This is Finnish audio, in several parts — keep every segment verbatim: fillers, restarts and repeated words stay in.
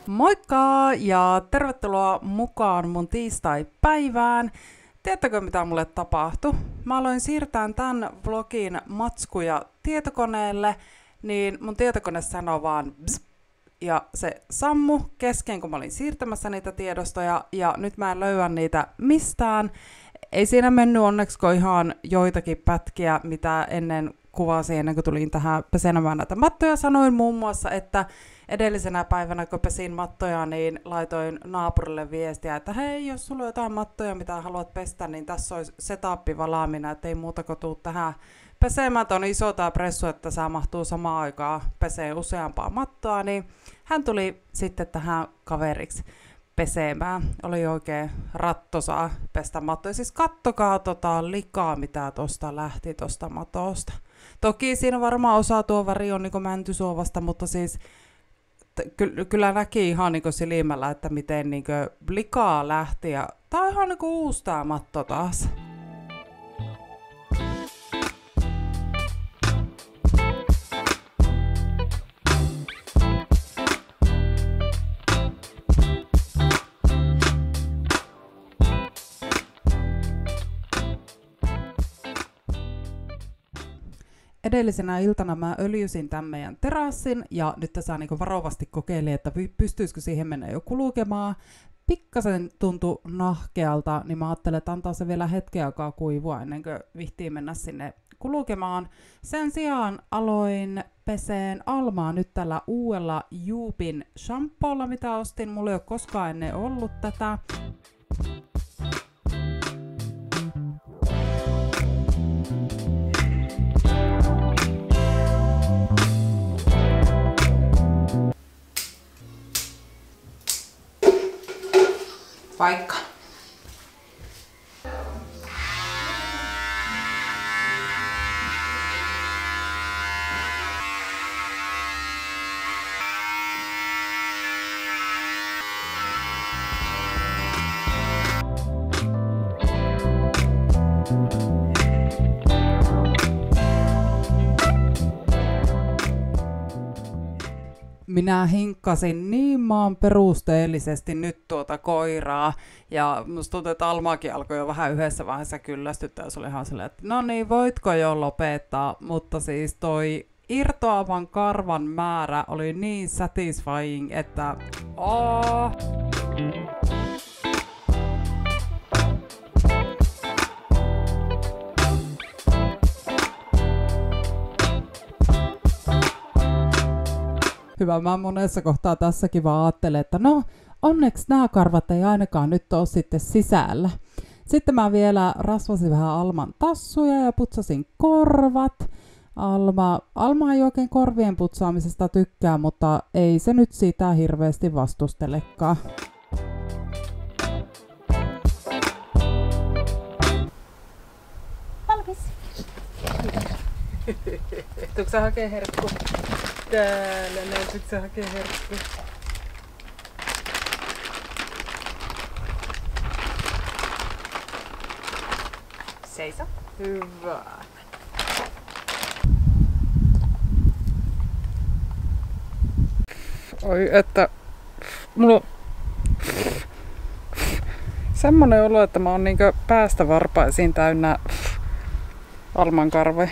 Moikka ja tervetuloa mukaan mun tiistai-päivään. Tiedättekö mitä mulle tapahtui? Mä aloin siirtää tämän vlogin matskuja tietokoneelle, niin mun tietokone sanoi vaan bzz, ja se sammu kesken, kun mä olin siirtämässä niitä tiedostoja, ja nyt mä en löydä niitä mistään. Ei siinä mennyt onneksi ihan joitakin pätkiä, mitä ennen kuvasin, ennen kuin tulin tähän pesemään näitä mattoja. Sanoin muun muassa, että edellisenä päivänä, kun pesin mattoja, niin laitoin naapurille viestiä, että hei, jos sulla on jotain mattoja, mitä haluat pestä, niin tässä olisi setappi valaamina, että ei muuta kuin tuu tähän pesemään. On iso tää pressu, että saa mahtuu samaan aikaan pesee useampaa mattoa, niin hän tuli sitten tähän kaveriksi pesemään. Oli oikein rattosaa pestä mattoja. Siis kattokaa tota likaa, mitä tosta lähti tosta matosta. Toki siinä varmaan osa tuo väri on niin mäntysuovasta, mutta siis ky- kyllä näki ihan niin silmällä, että miten niin likaa lähti. Ja tää on ihan niin uusi tää matto taas. Edellisenä iltana mä öljysin tämän meidän terassin ja nyt tässä niin varovasti kokeilin, että pystyisikö siihen mennä jo kulkemaan. Pikkasen tuntui nahkealta, niin mä ajattelin, että antaa se vielä hetken aikaa kuivua ennen kuin vihtiin mennä sinne kulkemaan. Sen sijaan aloin peseen Almaa nyt tällä uudella Joopin shampoolla, mitä ostin. Mulla ei ole koskaan ennen ollut tätä. Paikka. Minä hinkkasin niin maan perusteellisesti nyt tuota koiraa, ja musta tuntuu, että Almaakin alkoi jo vähän yhdessä vaiheessa kyllästyttää, jos oli ihan silleen, että no niin, voitko jo lopettaa, mutta siis toi irtoavan karvan määrä oli niin satisfying, että oh. Hyvä, mä monessa kohtaa tässäkin vaan ajattelen, että no onneksi nämä karvat ei ainakaan nyt ole sitten sisällä. Sitten mä vielä rasvasin vähän Alman tassuja ja putsasin korvat. Alma, Alma ei oikein korvien putsaamisesta tykkää, mutta ei se nyt sitä hirveästi vastustelekaan. Valmis. Tuutko sä hakee herkku? Täällä näytyykö sä hakee herkku? Seiso. Hyvä. Oi, että mulla on semmonen olo, että mä oon niinkö päästä varpaisiin täynnä Alman karvoja.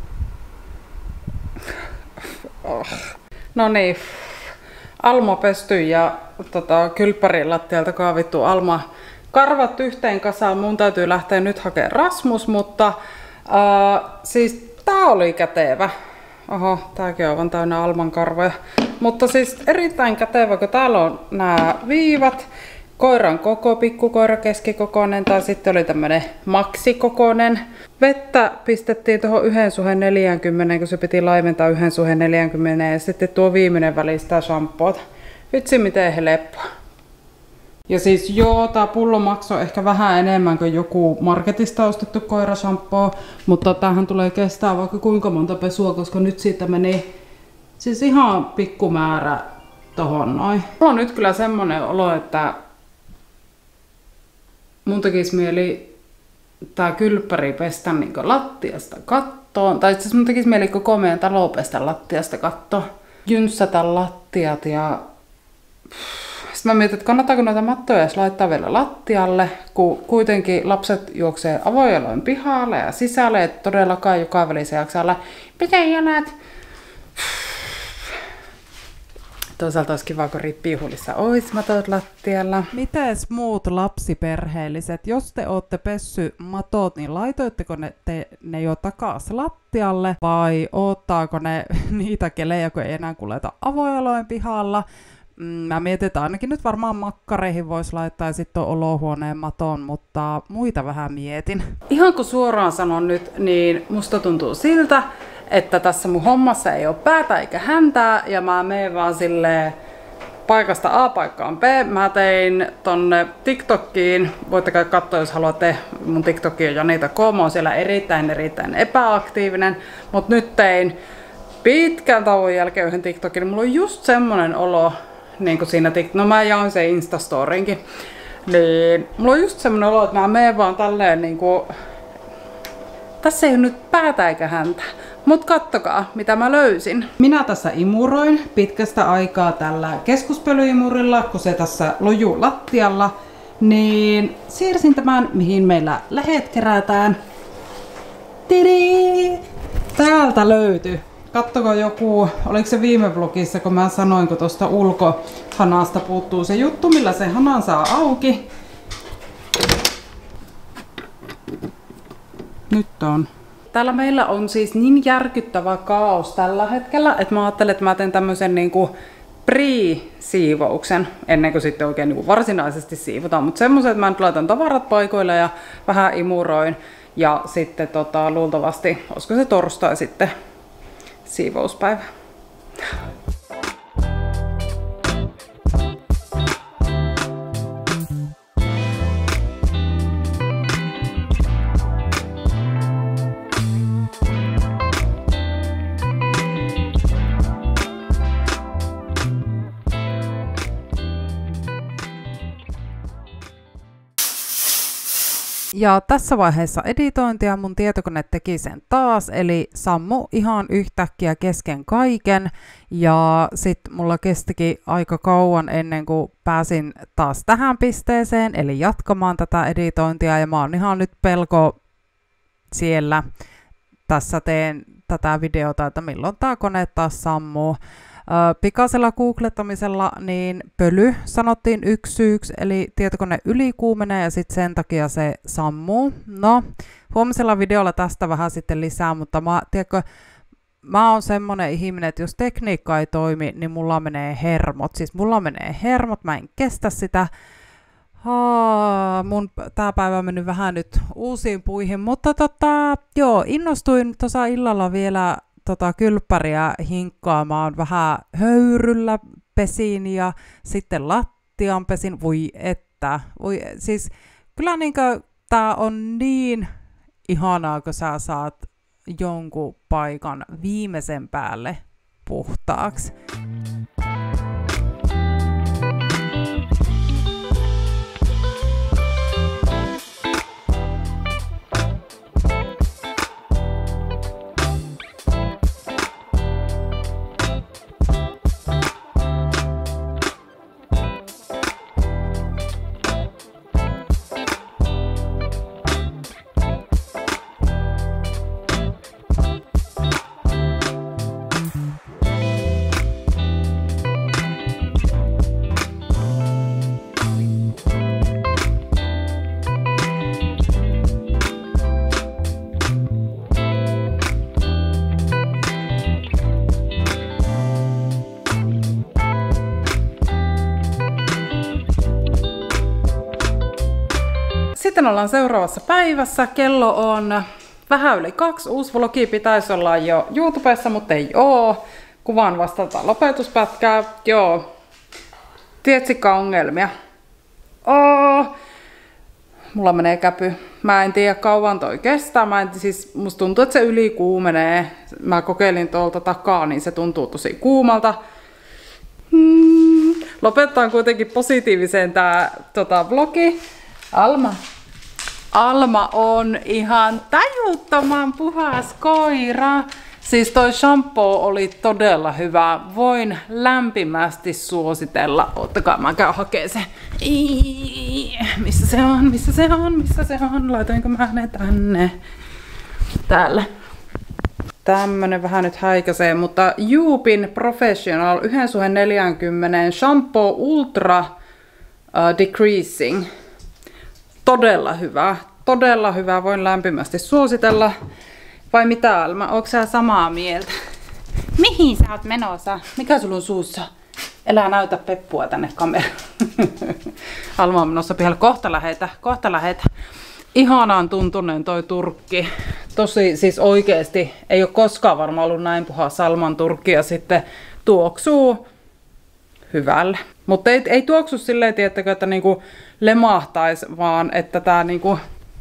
Oh. No niin, Alma pesty ja tota, kylppärin lattialta kaavittu Alma karvat yhteen kasaan. Mun täytyy lähteä nyt hakemaan Rasmus, mutta äh, siis tää oli kätevä. Oho, tääkin on aivan täynnä Alman karvoja. Mutta siis erittäin kätevä, kun täällä on nämä viivat. Koiran koko, pikkukoira, keskikokoinen tai sitten oli tämmönen maksikokoinen. Vettä pistettiin tuohon yhden suhde neljäänkymmeneen, kun se piti laimentaa yhden suhde neljäänkymmeneen ja sitten tuo viimeinen väli sitä shampoota. Vitsi miten helppoa. Ja siis joo, tää pullo maksoi ehkä vähän enemmän kuin joku marketista ostettu koirashampoo, mutta tämähän tulee kestää vaikka kuinka monta pesua, koska nyt siitä meni siis ihan pikkumäärä tohon noin. Mulla on nyt kyllä semmonen olo, että mun tekisi mieli tää kylppäri pestä niin lattiasta kattoon. Tai itse mun tekisi mieli koko meidän talo pestä lattiasta kattoon. Jynssätä lattiat ja Sitten mä mietin, että kannattaako noita mattoja edes laittaa vielä lattialle, kun kuitenkin lapset juoksee avojaloin pihalle ja sisälle, että todellakaan joka välissä jaksaa olla, mitä jalat? Toisaalta olisi kiva, kun riippijuhlissa olisi matot lattialla. Mites muut lapsiperheelliset? Jos te ootte pessy matot, niin laitoitteko ne, te, ne jo takas lattialle vai oottaako ne niitä kelejä, kun ei enää kuljeta avojaloin pihalla? Mä mietin, että ainakin nyt varmaan makkareihin voisi laittaa ja sitten olohuoneen maton, mutta muita vähän mietin. Ihan kun suoraan sanon nyt, niin musta tuntuu siltä, että tässä mun hommassa ei ole päätä eikä häntää ja mä menen vaan silleen paikasta A paikkaan B. Mä tein tonne TikTokiin, voitte käydä katsoa jos haluatte, mun TikTokin on Janita K, mä oon siellä erittäin erittäin epäaktiivinen, mutta nyt tein pitkän tauon jälkeen yhden TikTokin, mulla on just semmonen olo, niin kuin siinä TikTok, no mä jaoin sen Instastorinkin, niin mulla on just semmonen olo, että mä menen vaan tälleen niinku, tässä ei ole nyt päätä eikä häntä. Mut kattokaa, mitä mä löysin. Minä tässä imuroin pitkästä aikaa tällä keskuspölyimurilla, kun se tässä lojuu lattialla. Niin siirsin tämän, mihin meillä lähet kerätään. Tiri! Täältä löytyi. Kattoko joku, oliko se viime vlogissa, kun mä sanoin, kun tuosta ulkohanasta puuttuu se juttu, millä se hanan saa auki. Nyt on. Täällä meillä on siis niin järkyttävä kaos tällä hetkellä, että mä ajattelin, että mä teen tämmöisen niinku pre-siivouksen, ennen kuin sitten oikein niinku varsinaisesti siivotaan. Mutta semmoisen, että mä nyt laitan tavarat paikoille ja vähän imuroin. Ja sitten tota, luultavasti, olisiko se torstai sitten siivouspäivä. Ja tässä vaiheessa editointia mun tietokone teki sen taas, eli sammu ihan yhtäkkiä kesken kaiken. Ja sit mulla kestikin aika kauan ennen kuin pääsin taas tähän pisteeseen, eli jatkamaan tätä editointia. Ja mä oon ihan nyt pelko siellä. Tässä teen tätä videota, että milloin tää kone taas sammuu. Pikaisella googlettamisella niin pöly sanottiin yksi syyksi, eli tietokone ylikuumenee ja sitten sen takia se sammuu. No, huomisella videolla tästä vähän sitten lisää, mutta mä, tiedätkö, mä oon semmonen ihminen, että jos tekniikka ei toimi, niin mulla menee hermot. Siis mulla menee hermot, mä en kestä sitä. Haa, mun tää päivä on mennyt vähän nyt uusiin puihin, mutta tota, joo, innostuin tuossa illalla vielä tota kylppäriä hinkkaamaan, vähän höyryllä pesin ja sitten lattian pesin. Voi että, voi, siis kyllä niinkö tää on niin ihanaa, kun sä saat jonkun paikan viimeisen päälle puhtaaksi. Sitten ollaan seuraavassa päivässä. Kello on vähän yli kaksi. Uusi vlogi pitäisi olla jo YouTubessa, mutta ei oo. Kuvaan vasta tätä lopetuspätkää. Joo. Tietsikka ongelmia. Oo. Mulla menee käpy. Mä en tiedä kauan toi kestää. Mä en, siis musta tuntuu, että se ylikuumenee. Mä kokeilin tuolta takaa, niin se tuntuu tosi kuumalta. Hmm. Lopetetaan kuitenkin positiiviseen tää tota, vlogi. Alma. Alma on ihan tajuttoman puhas koira. Siis toi shampoo oli todella hyvä. Voin lämpimästi suositella. Ottakaa, mä käyn hakee se. Ii, missä se on, missä se on, missä se on? Laitoinko mä ne tänne? Täällä. Tämmönen vähän nyt häikäisee, mutta Joopin Professional yksi neljäkymmentä Shampoo Ultra uh, Decreasing. Todella hyvä. Todella hyvä. Voin lämpimästi suositella. Vai mitä, Alma? Onko sä samaa mieltä? Mihin sä oot menossa? Mikä sulla on suussa? Elää näytä peppua tänne kameraan. Alma on menossa pihalle. Kohta lähetä. Kohta lähetä. Ihanaan tuntuneen toi turkki. Tosi siis oikeesti ei ole koskaan varmaan ollut näin puhas salman turkki ja sitten tuoksuu hyvälle. Mutta ei, ei tuoksu silleen, tiettäkö, että niinku lemahtais, vaan että tää niinku...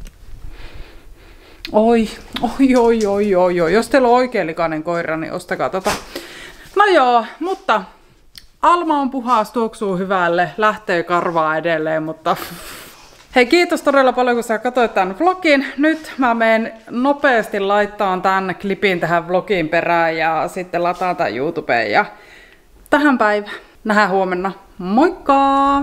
Oi, oi, oi, oi, oi, oi. Jos teillä on oikein likainen koira, niin ostakaa tota. No joo, mutta Alma on puhas, tuoksuu hyvälle, lähtee karvaa edelleen, mutta... Hei, kiitos todella paljon, kun sä katsoit tämän vlogin. Nyt mä menen nopeasti laittaa tämän klipin tähän vlogin perään ja sitten lataan tämän YouTubeen. Ja tähän päivään. Nähdään huomenna. Moikka!